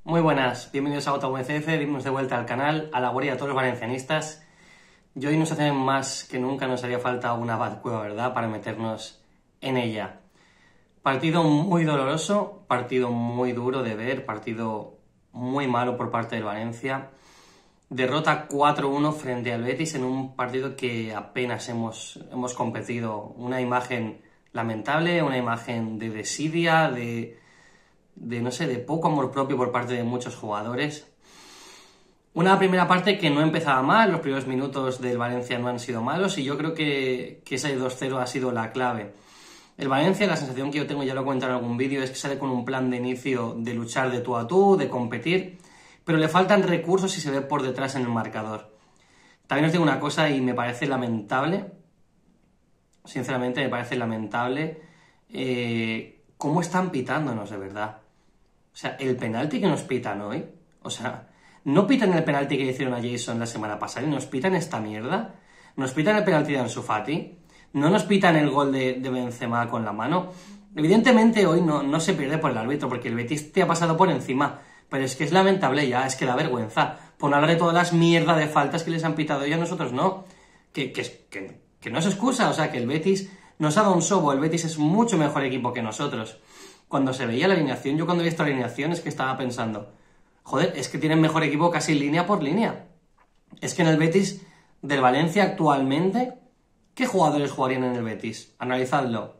Muy buenas, bienvenidos a OtaUCF, bienvenidos de vuelta al canal, a la guardia de todos los valencianistas. Y hoy nos hace más que nunca, nos haría falta una bad cueva, ¿verdad?, para meternos en ella. Partido muy doloroso, partido muy duro de ver, partido muy malo por parte del Valencia. Derrota 4-1 frente al Betis en un partido que apenas hemos competido. Una imagen lamentable, una imagen de desidia, de poco amor propio por parte de muchos jugadores. Una primera parte que no empezaba mal, los primeros minutos del Valencia no han sido malos y yo creo que ese 2-0 ha sido la clave. El Valencia, la sensación que yo tengo, ya lo he comentado en algún vídeo, es que sale con un plan de inicio de luchar de tú a tú, de competir, pero le faltan recursos y se ve por detrás en el marcador. También os digo una cosa y me parece lamentable, sinceramente me parece lamentable, cómo están pitándonos de verdad. O sea, el penalti que nos pitan hoy, o sea, no pitan el penalti que hicieron a Jason la semana pasada y nos pitan esta mierda, nos pitan el penalti de Ansu Fati, no nos pitan el gol de Benzema con la mano. Evidentemente hoy no se pierde por el árbitro porque el Betis te ha pasado por encima, pero es que es lamentable ya, es que da vergüenza por hablar de todas las mierdas de faltas que les han pitado y a nosotros no, que no es excusa, o sea, que el Betis nos ha dado un sobo, el Betis es mucho mejor equipo que nosotros. Cuando se veía la alineación, yo cuando he visto la alineación es que estaba pensando, joder, es que tienen mejor equipo casi línea por línea. Es que en el Betis del Valencia actualmente, ¿qué jugadores jugarían en el Betis? Analizadlo.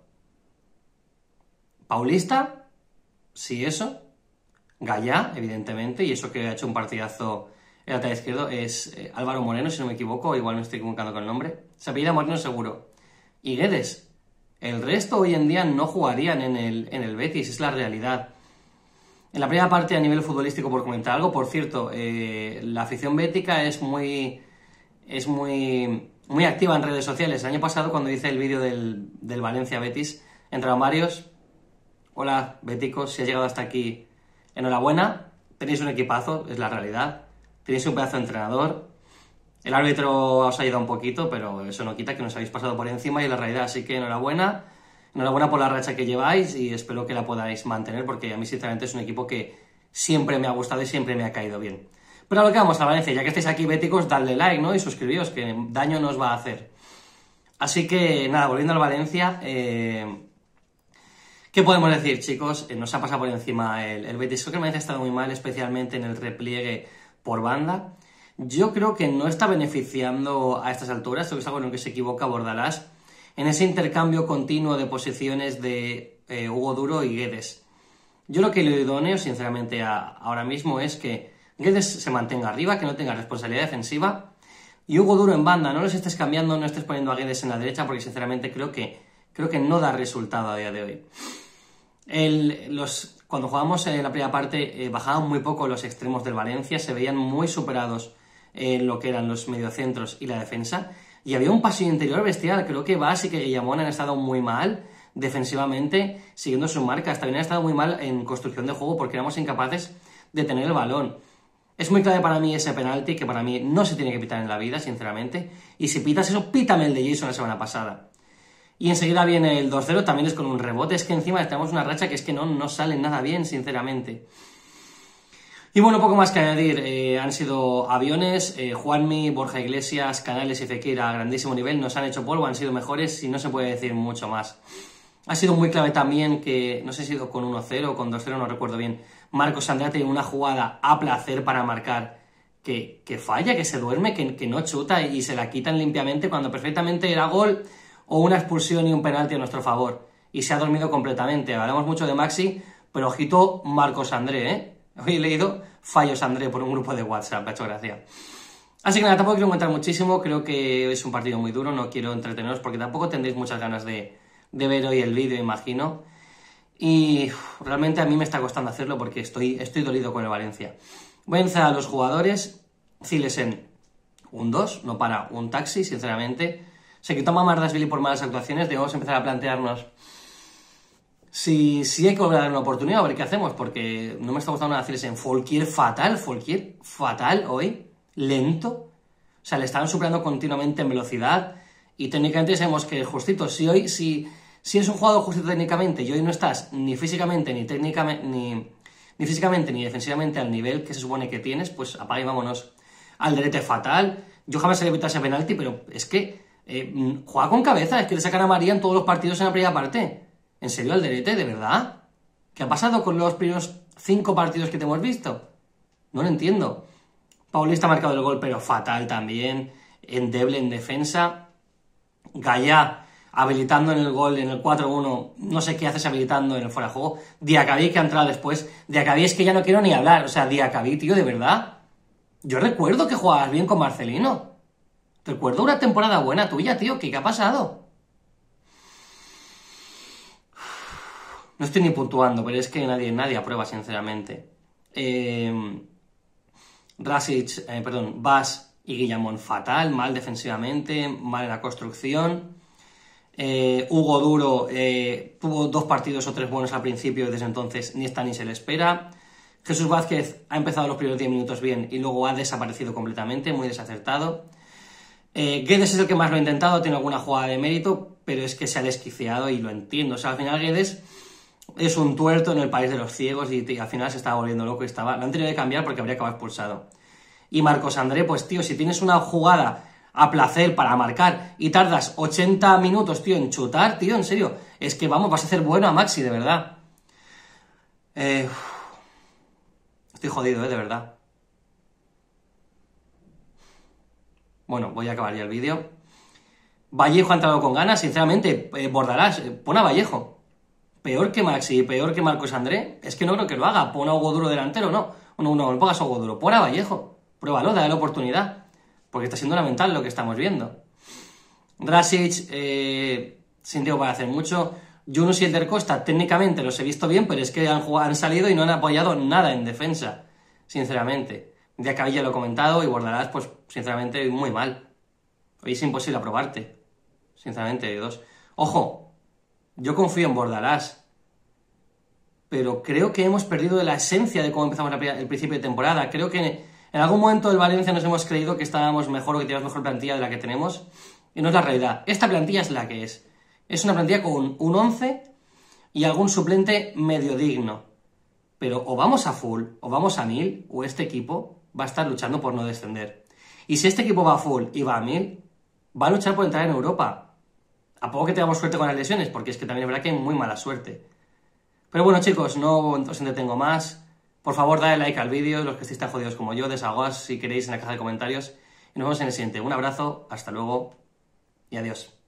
Paulista, sí, eso. Gallá, evidentemente, y eso que ha hecho un partidazo el lateral izquierdo es Álvaro Moreno, si no me equivoco, igual me estoy equivocando con el nombre. Se apellida Moreno seguro. Y Guedes. El resto hoy en día no jugarían en el Betis, es la realidad. En la primera parte, a nivel futbolístico, por comentar algo, por cierto, la afición bética es muy activa en redes sociales. El año pasado, cuando hice el vídeo del Valencia-Betis, entraron varios. Hola, béticos, si has llegado hasta aquí, enhorabuena. Tenéis un equipazo, es la realidad. Tenéis un pedazo de entrenador. El árbitro os ha ayudado un poquito, pero eso no quita que nos habéis pasado por encima y es la realidad. Así que enhorabuena. Enhorabuena por la racha que lleváis y espero que la podáis mantener porque a mí sinceramente es un equipo que siempre me ha gustado y siempre me ha caído bien. Pero a lo que vamos, a Valencia, ya que estáis aquí béticos, dadle like, ¿no? Y suscribíos, que daño nos va a hacer. Así que nada, volviendo al Valencia, ¿qué podemos decir, chicos? Nos ha pasado por encima el Betis. Creo que el Valencia ha estado muy mal, especialmente en el repliegue por banda. Yo creo que no está beneficiando a estas alturas, creo que es algo en lo que se equivoca Bordalás, en ese intercambio continuo de posiciones de Hugo Duro y Guedes. Yo lo que le idóneo, sinceramente, ahora mismo es que Guedes se mantenga arriba, que no tenga responsabilidad defensiva, y Hugo Duro en banda, no los estés cambiando, no estés poniendo a Guedes en la derecha, porque sinceramente creo que no da resultado a día de hoy. Cuando jugamos en la primera parte bajaban muy poco los extremos del Valencia, se veían muy superados en lo que eran los mediocentros y la defensa, y había un pasillo interior bestial. Creo que Bas y que Guillamón han estado muy mal defensivamente, siguiendo sus marcas. También han estado muy mal en construcción de juego porque éramos incapaces de tener el balón. Es muy clave para mí ese penalti, que para mí no se tiene que pitar en la vida, sinceramente, y si pitas eso, pítame el de Jason la semana pasada. Y enseguida viene el 2-0, también es con un rebote, es que encima tenemos una racha que es que no sale nada bien, sinceramente. Y bueno, poco más que añadir, han sido aviones, Juanmi, Borja Iglesias, Canales y Fekir a grandísimo nivel, nos han hecho polvo, han sido mejores y no se puede decir mucho más. Ha sido muy clave también que, no sé si ha sido con 1-0 o con 2-0, no recuerdo bien, Marcos Andrea tiene una jugada a placer para marcar que falla, que se duerme, que no chuta y se la quitan limpiamente cuando perfectamente era gol o una expulsión y un penalti a nuestro favor. Y se ha dormido completamente. Hablamos mucho de Maxi, pero ojito Marcos André, ¿eh? Hoy he leído fallos André por un grupo de WhatsApp, me ha hecho gracia. Así que nada, tampoco quiero comentar muchísimo, creo que es un partido muy duro, no quiero entreteneros porque tampoco tendréis muchas ganas de ver hoy el vídeo, imagino. Y realmente a mí me está costando hacerlo porque estoy dolido con el Valencia. Voy a empezar a los jugadores. Zilesen, un 2, no para un taxi, sinceramente. Se quitó Mamardashvili por malas actuaciones, debemos empezar a plantearnos si hay que volver a dar una oportunidad, a ver qué hacemos, porque no me está gustando nada Zilesen. Folkier fatal hoy, lento, o sea, le estaban superando continuamente en velocidad, y técnicamente sabemos que justito, si es un jugador justito técnicamente y hoy no estás ni físicamente ni técnicamente ni físicamente ni defensivamente al nivel que se supone que tienes, pues apaga y vámonos. Alderete fatal, yo jamás había evitado ese penalti, pero es que juega con cabeza, es que le sacan a María en todos los partidos en la primera parte. ¿En serio, Alderete? ¿De verdad? ¿Qué ha pasado con los primeros 5 partidos que te hemos visto? No lo entiendo. Paulista ha marcado el gol, pero fatal también, endeble en defensa. Gallá habilitando en el gol, en el 4-1, no sé qué haces habilitando en el fuera de juego. Diacabí, que ha entrado después. Diacabí, es que ya no quiero ni hablar. O sea, Diacabí, tío, de verdad. Yo recuerdo que jugabas bien con Marcelino. Recuerdo una temporada buena tuya, tío. ¿Qué ha pasado? No estoy ni puntuando, pero es que nadie aprueba, sinceramente. Bas y Guillamón fatal, mal defensivamente, mal en la construcción. Hugo Duro tuvo 2 partidos o 3 buenos al principio y desde entonces ni está ni se le espera. Jesús Vázquez ha empezado los primeros 10 minutos bien y luego ha desaparecido completamente, muy desacertado. Guedes es el que más lo ha intentado, tiene alguna jugada de mérito, pero es que se ha desquiciado y lo entiendo. O sea, al final Guedes es un tuerto en el país de los ciegos y al final se estaba volviendo loco y lo han tenido que cambiar porque habría acabado expulsado. Y Marcos André, pues tío, si tienes una jugada a placer para marcar y tardas 80 minutos, tío, en chutar, tío, en serio, es que vamos, vas a hacer bueno a Maxi, de verdad. Estoy jodido, de verdad. Bueno, voy a acabar ya el vídeo. Vallejo ha entrado con ganas, sinceramente, Bordalás, pon a Vallejo. Peor que Maxi, peor que Marcos André, es que no creo que lo haga. Pon a Hugo Duro delantero, no. No pongas a Hugo Duro, pon a Vallejo. Pruébalo, dale la oportunidad. Porque está siendo lamentable lo que estamos viendo. Drasic, sin tiempo para hacer mucho. Yunus y Elder Costa, técnicamente los he visto bien, pero es que han salido y no han apoyado nada en defensa, sinceramente. Diacabí ya lo he comentado y Bordalás, pues, sinceramente, muy mal. Hoy es imposible aprobarte, sinceramente, 2. Ojo, yo confío en Bordalás, pero creo que hemos perdido la esencia de cómo empezamos el principio de temporada. Creo que en algún momento del Valencia nos hemos creído que estábamos mejor o que teníamos mejor plantilla de la que tenemos, y no es la realidad. Esta plantilla es la que es. Es una plantilla con un 11 y algún suplente medio digno. Pero o vamos a full, o vamos a 1000, o este equipo va a estar luchando por no descender. Y si este equipo va a full y va a 1000, va a luchar por entrar en Europa. A poco que tengamos suerte con las lesiones, porque es que también es verdad que hay muy mala suerte. Pero bueno, chicos, no os entretengo más. Por favor, dale like al vídeo, los que estéis tan jodidos como yo, desahogaos si queréis en la caja de comentarios. Y nos vemos en el siguiente. Un abrazo, hasta luego y adiós.